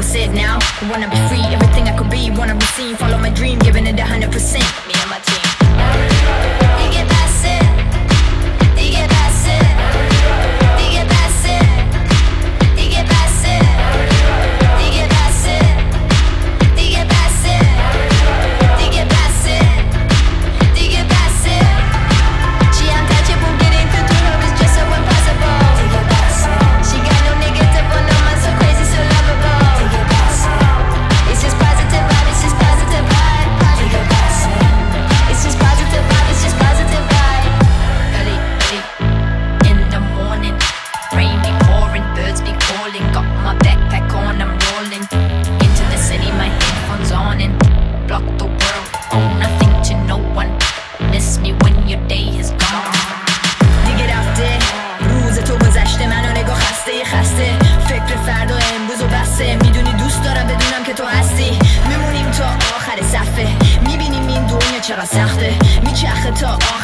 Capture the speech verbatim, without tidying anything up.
say it now. I wanna be free, everything I could be, wanna be seen. Follow my dream, giving it a hundred percent. Me and my team. Digebasse, Digebasse, Digebasse, Digebasse, Digebasse, Digebasse, Digebasse, Digebasse. She untouchable, getting through to her is just so impossible. Digebasse. She got no negative on no man, so crazy, so lovable. Digebasse. It's just positive vibe, it's just positive vibe. Digebasse. It's just positive vibe, it's just positive vibe. Early, early in the morning, rain be pouring, birds be calling. Got my backpack on, I'm rolling into the city, my headphones on and block the world. Owe nothing to no one. Miss me when your day is gone. دیگه رفته روز تو گذشته، منو نگاه خسته خسته. فکر فردا امروز و بسته. میدونی دوست دارم بدونم که تو هستی. میمونیم تا آخر صفحه، میبینیم این دنیا چقدر سخته. میچرخه تا آخر